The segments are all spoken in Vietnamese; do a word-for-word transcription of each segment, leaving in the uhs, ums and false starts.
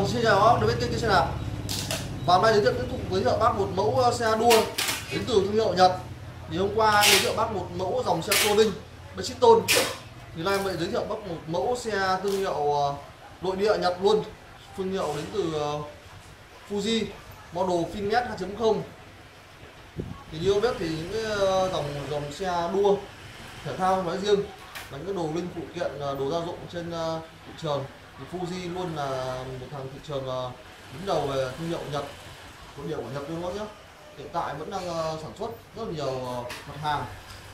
Vâng, xin chào bác, đến bên kênh Xe Đạp. Và hôm nay giới thiệu tiếp tục giới thiệu bác một mẫu xe đua đến từ thương hiệu Nhật. Thì hôm qua giới thiệu bác một mẫu dòng xe touring Bridgestone. Thì nay mình giới thiệu bác một mẫu xe thương hiệu nội địa Nhật luôn, thương hiệu đến từ Fuji, model Finesse hai chấm không. Thì như biết thì những cái dòng dòng xe đua thể thao nói riêng và những cái đồ linh phụ kiện, đồ gia dụng trên thị trường thì Fuji luôn là một thằng thị trường đứng đầu về thương hiệu Nhật, nội địa của Nhật luôn đó nhé. Hiện tại vẫn đang sản xuất rất nhiều mặt hàng.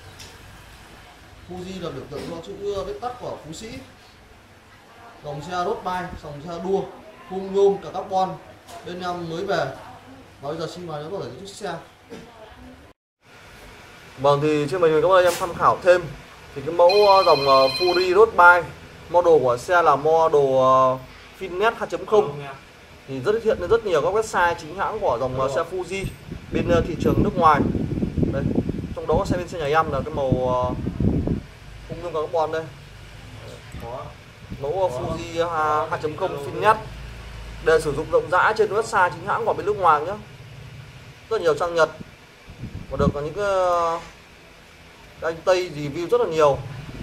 Fuji là biểu tượng cho chữ viết tắt của Phú Sĩ. Dòng xe road bike, dòng xe đua, khung nhôm cả carbon bên em mới về. Và bây giờ xin mời nó có thể chiếc xe. Vâng, thì trên mình có em tham khảo thêm thì cái mẫu dòng Fuji road bike, model của xe là model Finesse hai chấm không. Thì rất hiện lên rất nhiều các website chính hãng của dòng xe Fuji bên thị trường nước ngoài. Đây, trong đó xe bên xe nhà em là cái màu khung nhôm carbon đây. Mẫu Fuji hai chấm không Finesse để sử dụng rộng rãi trên website chính hãng của bên nước ngoài nhé. Rất nhiều trang Nhật và được có những cái, cái anh Tây review rất là nhiều.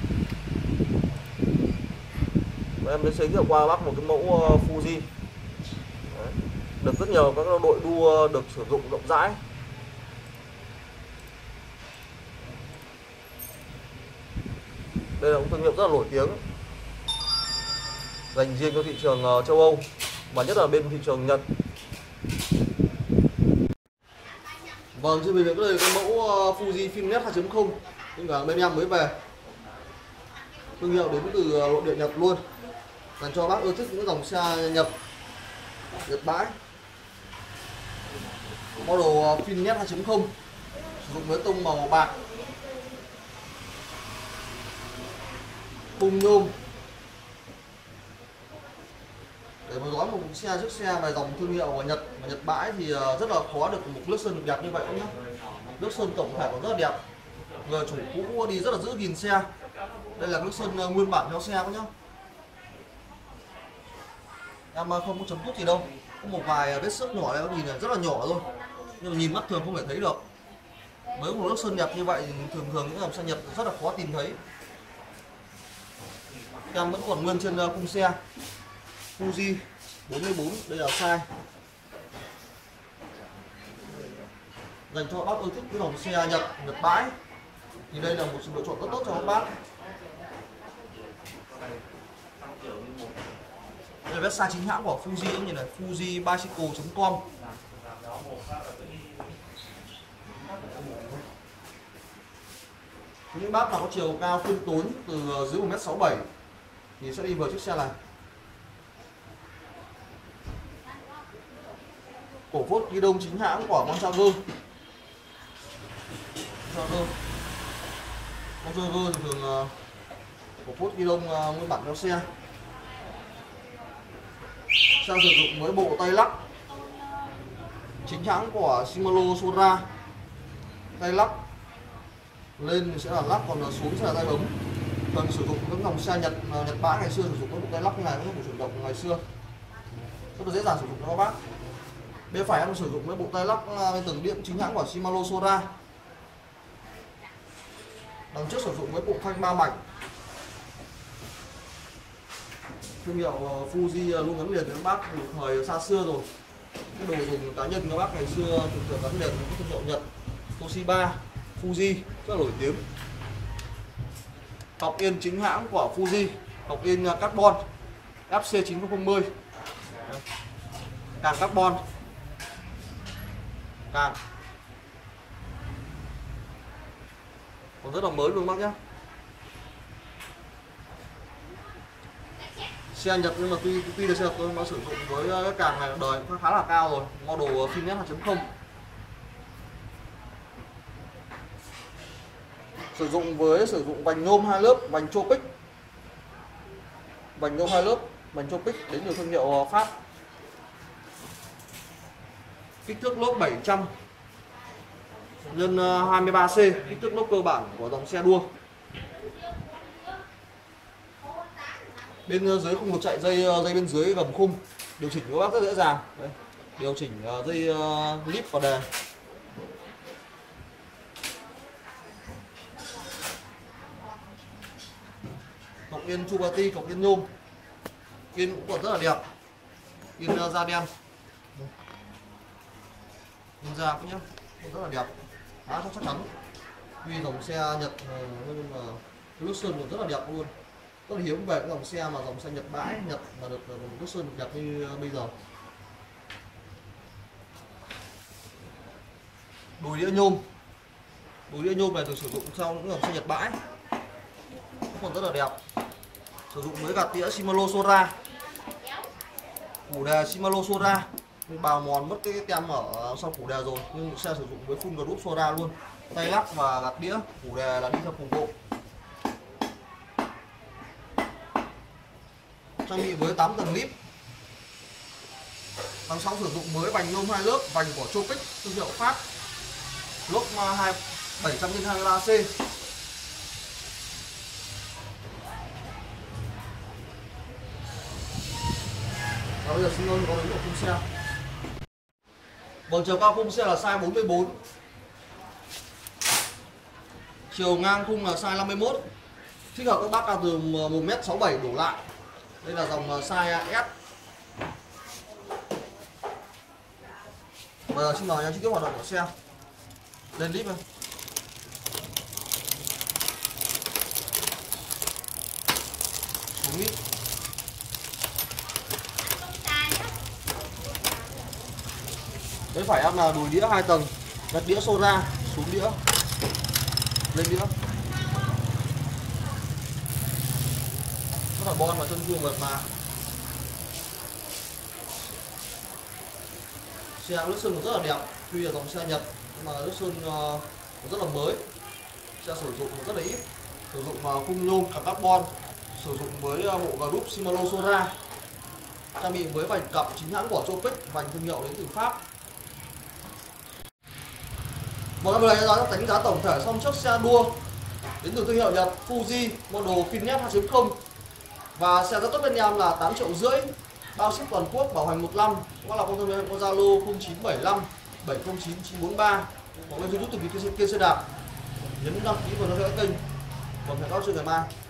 Và em sẽ giới thiệu qua bác một cái mẫu Fuji. Đấy, được rất nhiều các đội đua được sử dụng rộng rãi. Đây là một thương hiệu rất là nổi tiếng dành riêng cho thị trường châu Âu và nhất là bên thị trường Nhật. Vâng, trên mình có đây cái mẫu Fuji Finesse hai chấm không nhưng mà bên em mới về, thương hiệu đến từ nội địa Nhật luôn, dành cho bác ưa thích những dòng xe Nhật Nhật bãi. Model Finesse hai chấm không sử dụng với tông màu bạc, khung nhôm. Để mà nói một xe chiếc xe về dòng thương hiệu của Nhật và Nhật bãi thì rất là khó được một nước sơn được đẹp như vậy nhé. Nước sơn tổng thể còn rất là đẹp, người chủ cũ đi rất là giữ gìn xe. Đây là nước sơn nguyên bản theo xe các nhá. Em không có chấm thuốc gì đâu, có một vài vết xước nhỏ đây, nhìn này rất là nhỏ thôi, nhưng mà nhìn mắt thường không thể thấy được. Với một nước sơn đẹp như vậy thì thường thường những dòng xe Nhật rất là khó tìm thấy. Em vẫn còn nguyên trên khung xe Fuji bốn mươi bốn, đây là size dành cho bác ưa thích cái dòng xe Nhật Nhật bãi thì đây là một sự lựa chọn rất tốt cho các bác. Đây là website chính hãng của Fuji cũng như là fuji bicycle chấm com. Những bác nào có chiều cao khiêm tốn từ dưới một mét sáu mươi bảy thì sẽ đi vào chiếc xe này. Cổ phốt ghi đông chính hãng của Montrager. Montrager thì thường cổ phốt ghi đông nguyên bản theo xe. Xe sử dụng với bộ tay lắc chính hãng của Shimano Sora. Tay lắc lên thì sẽ là lắc, còn xuống sẽ là tay bấm. Thường sử dụng các dòng xe Nhật Nhật bãi ngày xưa sử dụng các bộ tay lắc như này, các bộ chuyển động ngày xưa rất là dễ dàng sử dụng cho các bác. Bên phải em sử dụng với bộ tay lắc từng điện chính hãng của Shimano Sora. Đằng trước sử dụng với bộ phanh ba mảnh. Thương hiệu Fuji luôn gắn liền với các bác từ thời xa xưa rồi. Cái đồ dùng cá nhân các bác ngày xưa thường thường gắn liền với các thương hiệu Nhật, Toshiba, Fuji rất là nổi tiếng. Cọc yên chính hãng của Fuji, cọc yên carbon F C chín không không không. Càng carbon càng còn rất là mới luôn bác nhé. Xe Nhật nhưng mà tuy tuy là xe tôi nó sử dụng với cái càng này đời cũng khá là cao rồi, model Finesse hai chấm không. Sử dụng với sử dụng vành nhôm hai lớp, vành Tropic, vành nhôm hai lớp, vành Tropic đến từ thương hiệu Pháp. Kích thước lốp bảy trăm nhân hai mươi ba C, kích thước lốp cơ bản của dòng xe đua. Bên dưới khung được chạy dây dây bên dưới gầm khung Điều chỉnh của bác rất dễ dàng. Đây, điều chỉnh uh, dây uh, clip vào đề. Cọc yên Chubati, cọc yên nhôm. Yên cũng còn rất là đẹp. Yên uh, da đen. Yên da cũng nhá, cũng rất là đẹp. Khá chắc chắn. Tuy dòng xe Nhật nhưng mà nước sơn còn rất là đẹp luôn. Rất là hiếm về cái dòng xe mà dòng xe Nhật bãi Nhật mà được nước sơn đẹp như bây giờ. Đùi đĩa nhôm. Đùi đĩa nhôm này được sử dụng trong những dòng xe Nhật bãi. Nó còn rất là đẹp. Sử dụng với gạt đĩa Shimano Sora. Củ đề Shimano Sora. Bào mòn mất cái tem ở sau củ đề rồi, nhưng xe sử dụng với full group Sora luôn. Tay lắc và gạt đĩa, củ đề là đi theo cùng bộ. Trang bị với tám tầng lip. Đằng sau sử dụng mới vành nhôm hai lớp, vành của Tropic thương hiệu Pháp. Lốp bảy trăm nhân hai mươi ba C. Và bây giờ xin lỗi có đến một khung xe. Vâng, chiều cao khung xe là size bốn mươi bốn. Chiều ngang khung là size năm mươi mốt. Thích hợp các bác cao từ một mét sáu mươi bảy đổ lại. Đây là dòng size S. Bây giờ xin mời anh chi tiết hoạt động của xe. Lên clip này. Xuống clip. Đấy phải em là đùi đĩa hai tầng, gạt đĩa Sora, xuống đĩa, lên đĩa. Rất là bon và chân vuông mượt mà. Xe nước sơn rất là đẹp, tuy là dòng xe Nhật nhưng mà nước sơn uh, rất là mới. Xe sử dụng rất là ít, sử dụng vào khung nhôm cả carbon, sử dụng với bộ group Shimano Sora, trang bị với vành cặp chính hãng của Tropic, vành thương hiệu đến từ Pháp. Một năm này đã đánh giá tổng thể xong chiếc xe đua đến từ thương hiệu Nhật Fuji model Finet hai chấm không và xe giá tốt bên em là tám triệu rưỡi, bao ship toàn quốc, bảo hành một năm. Các là con thân có Zalo không chín bảy năm bảy không chín chín bốn ba hoặc lên YouTube từ kia xe đạp, nhấn đăng ký và theo dõi kênh. Còn hẹn gặp lại ngày mai.